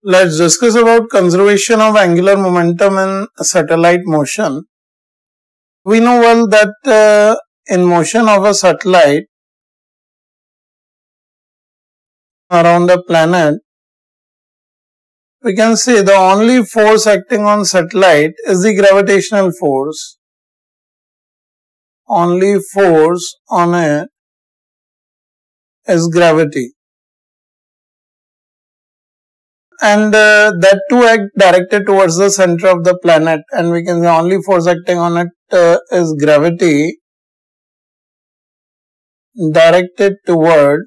Let's discuss about conservation of angular momentum in satellite motion. We know well that in motion of a satellite around a planet, we can say the only force acting on satellite is the gravitational force. Only force on it is gravity. And that too act directed towards the center of the planet, and we can say only force acting on it is gravity directed toward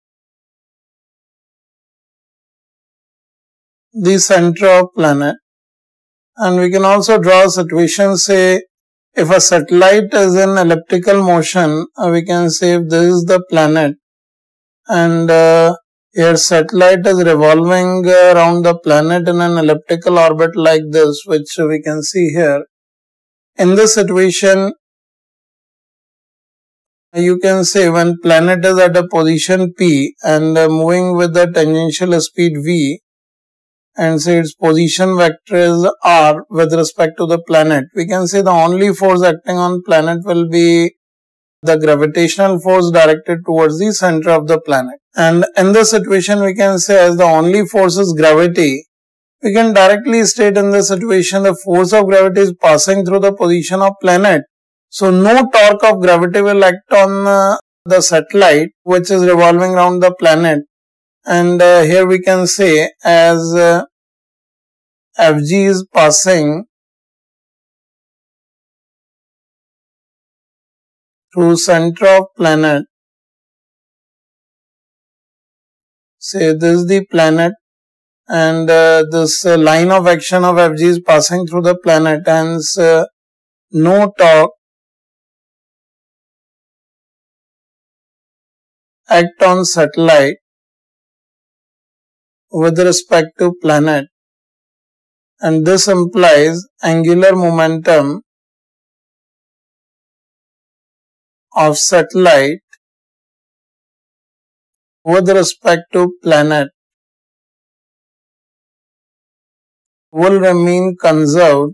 the center of planet. And we can also draw a situation, say if a satellite is in elliptical motion, we can say if this is the planet and here satellite is revolving around the planet in an elliptical orbit like this, which we can see here. In this situation, you can say when planet is at a position P and moving with the tangential speed V, and say its position vector is R with respect to the planet, we can say the only force acting on planet will be the gravitational force directed towards the center of the planet. And in this situation, we can say as the only force is gravity, we can directly state in this situation the force of gravity is passing through the position of planet. So no torque of gravity will act on the satellite which is revolving around the planet. And here we can say as Fg is passing through center of planet, say this is the planet and this line of action of Fg is passing through the planet, hence no torque act on satellite with respect to planet, and this implies angular momentum of satellite with respect to planet will remain conserved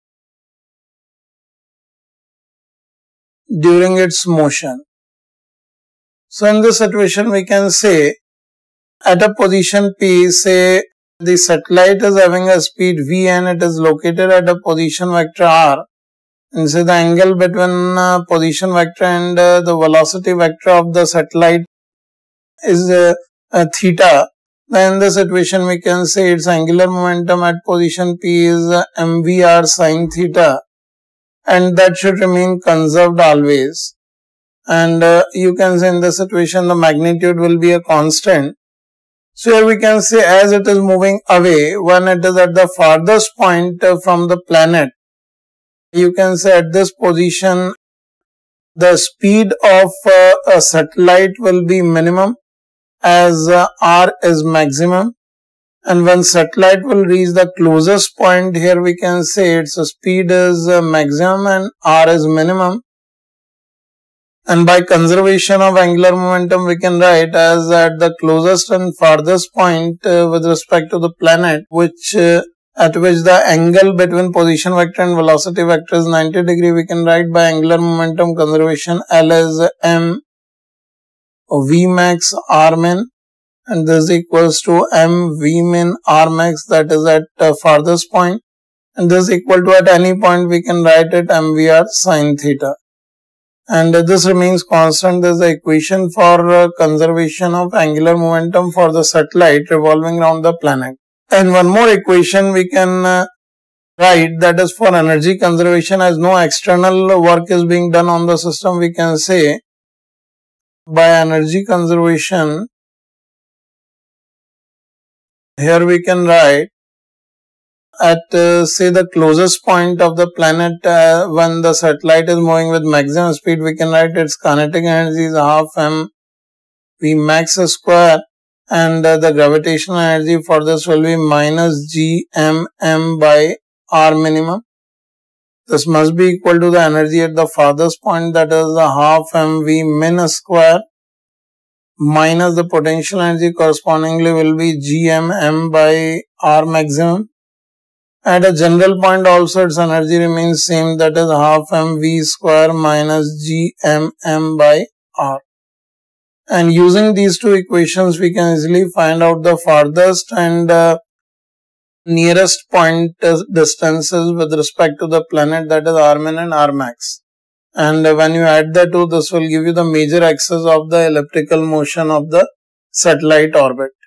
during its motion. So in this situation, we can say at a position P, say the satellite is having a speed V and it is located at a position vector R, and say the angle between position vector and the velocity vector of the satellite is theta. Then in this situation, we can say its angular momentum at position P is mvr sine theta, and that should remain conserved always. And you can say in this situation the magnitude will be a constant. So here we can say as it is moving away, when it is at the farthest point from the planet, you can say at this position the speed of a satellite will be minimum as R is maximum, and when satellite will reach the closest point, here we can say its speed is maximum and R is minimum. And by conservation of angular momentum, we can write as at the closest and farthest point with respect to the planet, at which the angle between position vector and velocity vector is 90 degree, we can write by angular momentum conservation L as m v max r min, and this is equals to m v min r max, that is at farthest point, and this is equal to at any point we can write it mvr sine theta. And this remains constant. This is the equation for conservation of angular momentum for the satellite revolving around the planet. And one more equation we can write, that is for energy conservation, as no external work is being done on the system. We can say by energy conservation, here we can write at say the closest point of the planet when the satellite is moving with maximum speed, we can write its kinetic energy is half m v max square, and the gravitational energy for this will be minus g m m by r minimum. This must be equal to the energy at the farthest point, that is the half m v min square minus the potential energy correspondingly will be gmm by r maximum. At a general point also its energy remains same, that is half mv square minus gmm by r. And using these two equations we can easily find out the farthest and nearest point distances with respect to the planet, that is rmin and rmax. And when you add the two, this will give you the major axis of the elliptical motion of the satellite orbit.